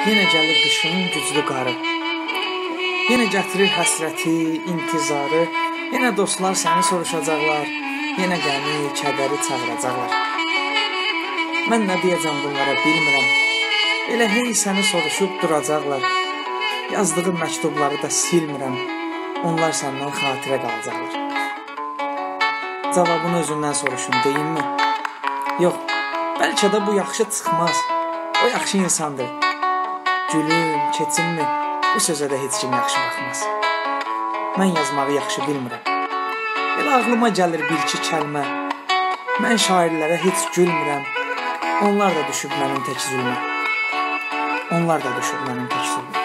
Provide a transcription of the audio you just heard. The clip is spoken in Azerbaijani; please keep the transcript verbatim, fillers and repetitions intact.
Yenə gəlir qışın güclü qarı. Yenə gətirir həsrəti, intizarı. Yenə dostlar səni soruşacaqlar. Yenə qəmi, kədəri çağıracaqlar. Mən nə deyəcəm bunlara bilmirəm. Elə hey səni soruşub duracaqlar. Yazdığım məktubları da silmirəm. Onlar səndən xatirə qalacaqlar. Cavabını özündən soruşun, deyimmi? Yox, bəlkə də bu yaxşı çıxmaz. O yaxşı insandır. Gülüm, keçinmi? Bu sözə də heç kim yaxşı baxmaz. Mən yazmağı yaxşı bilmirəm. Elə ağlıma gəlir bir-iki kəlmə. Mən şairlərə heç gülmürəm. Onlar da düşüb mənim tək zülmə. Onlar da düşüb mənim tək zülmə.